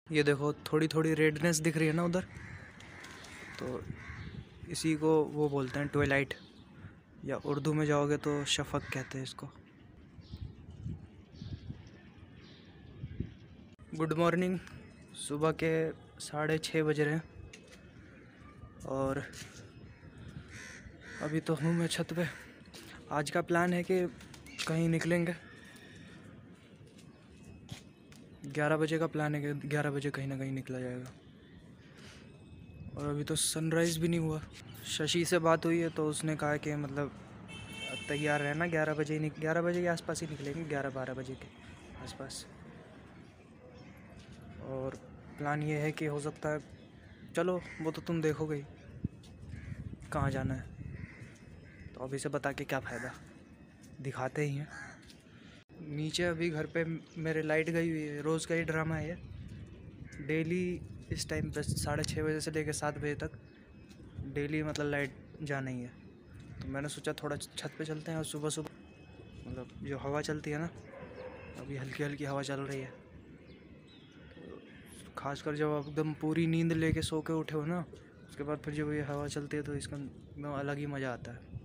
ये देखो थोड़ी थोड़ी रेडनेस दिख रही है ना उधर, तो इसी को वो बोलते हैं ट्वेलाइट, या उर्दू में जाओगे तो शफक कहते हैं इसको। Good morning. सुबह के 6:30 बज रहे हैं और अभी तो हूँ मैं छत पे। आज का प्लान है कि कहीं निकलेंगे। 11 बजे का प्लान है कि 11 बजे कहीं ना कहीं निकला जाएगा। और अभी तो सनराइज़ भी नहीं हुआ। शशि से बात हुई है तो उसने कहा कि मतलब तैयार रहना, 11 बजे 11 बजे के आसपास ही निकलेंगे, 11-12 बजे के आसपास। और प्लान ये है कि हो सकता है, चलो वो तो तुम देखोगे ही कहाँ जाना है, तो अभी से बता के क्या फ़ायदा, दिखाते ही हैं। नीचे अभी घर पे मेरे लाइट गई हुई है, रोज़ का ही ड्रामा है ये। डेली इस टाइम पे 6:30 बजे से लेकर 7 बजे तक डेली मतलब लाइट जाना ही है। तो मैंने सोचा थोड़ा छत पे चलते हैं और सुबह सुबह मतलब जो हवा चलती है ना, अभी हल्की हल्की हवा चल रही है, तो खासकर जब एकदम पूरी नींद लेके सो के उठे हो ना, उसके बाद फिर जब ये हवा चलती है तो इसका अलग ही मज़ा आता है।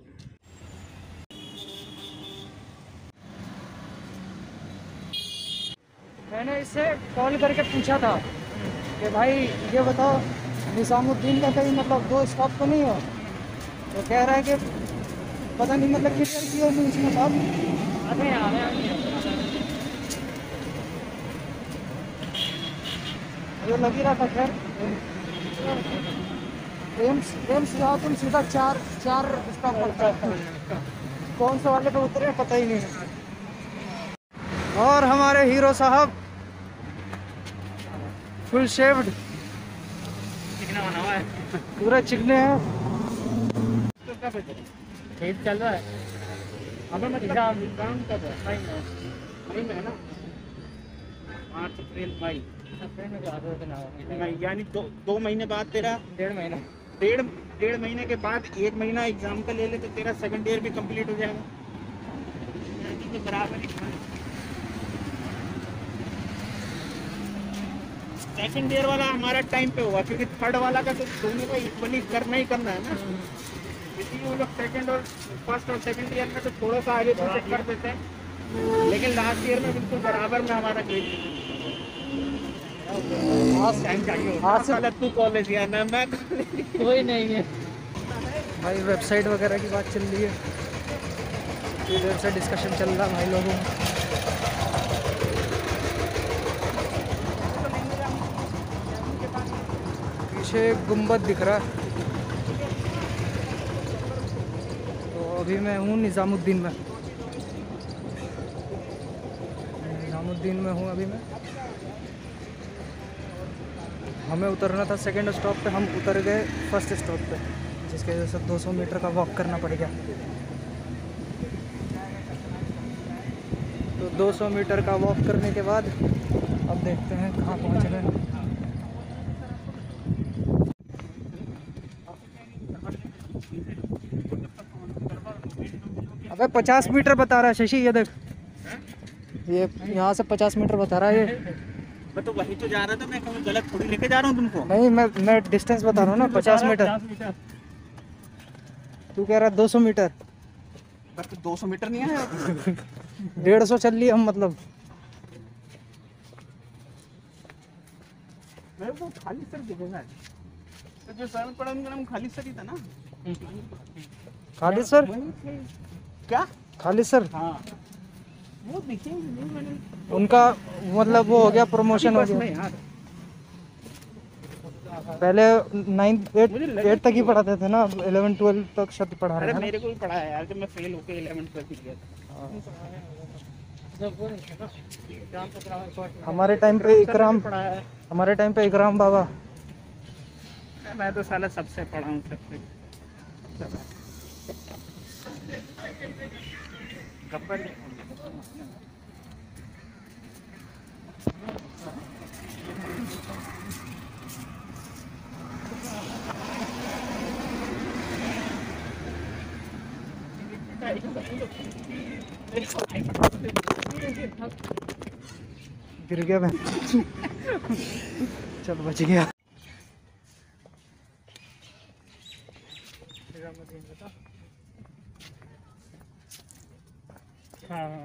मैंने इससे कॉल करके पूछा था कि भाई ये बताओ निज़ामुद्दीन का कहीं मतलब 2 स्टॉप तो नहीं हो, तो कह रहा है कि पता नहीं मतलब क्लियर किया नहीं इसमें साहब। ये लग ही रहा था। खैर ट्रेन से जाओ तुम सीधा 4 स्टॉप पड़ता है, कौन से वाले पे उतरे पता ही नहीं है। और हमारे हीरो साहब फुल शेव्ड, चिकना बना हुआ है, पूरे चिकने हैं। खेत चल रहा है। अबे मैं एग्जाम कब है? मई में है ना, मार्च अप्रैल मई। अप्रैल में मई यानी 2 महीने बाद तेरा 1.5 महीने के बाद 1 महीना एग्जाम का ले ले तो तेरा सेकंड ईयर भी कंप्लीट हो जाएगा। तो बराबर सेकंड ईयर वाला हमारा टाइम पे हुआ, क्योंकि थर्ड वाला का तो दोनों को इक्वली करना ही करना है ना। इसलिए वो लोग सेकंड और फर्स्ट और सेकंड ईयर में तो थोड़ा सा आगे पीछे कर देते हैं, लेकिन लास्ट ईयर में बिल्कुल बराबर में हमारा ग्रेड। आज से तू कॉलेज या ना मैं कोई नहीं है भाई वेबसाइट वगैरह की बात चल रही है, इधर से डिस्कशन चल रहा है भाई लोगों में। पीछे एक गुंबद दिख रहा है। तो अभी मैं हूँ निज़ामुद्दीन में, हूँ अभी मैं। हमें उतरना था सेकंड स्टॉप पे, हम उतर गए फर्स्ट स्टॉप पे, जिसकी वजह से 200 मीटर का वॉक करना पड़ गया। तो 200 मीटर का वॉक करने के बाद अब देखते हैं कहाँ पहुँच रहे हैं। अबे 50 मीटर बता रहा है शशि, ये देख, ये यहाँ से 50 मीटर बता रहा है ये। मैं तो वही तो जा रहा था, मैं कहीं गलत थोड़ी लेके जा रहा हूँ तुमको। नहीं, मैं डिस्टेंस बता रहा हूँ ना, 50 मीटर। तू कह रहा है 200 मीटर। पर तो 200 मीटर नहीं है 150 चल लिए हम, मतलब मेरे को खाली सर दिखेगा। तो जो सर पड़ा उनका नाम खाली सर ही था ना। खालिद सर, क्या खालिद सर? हाँ वो दिखेंगे नहीं, मैंने उनका मतलब वो हो गया, प्रमोशन हो गया। यार पहले 8 तक ही पढ़ाते थे ना, 11-12 तक शायद पढ़ा रहे अरे हैं। मेरे को भी पढ़ा है यार, जब मैं फेल होके 11th ट्वेल्थ गया था। हमारे टाइम पे इकराम, पढ़ा है। हमारे टाइम पे इकराम बाबा। मैं तो साला सबसे पढ़ा हूँ, सबसे गब्बर। गिर गया मैं। चल बच गया। हाँ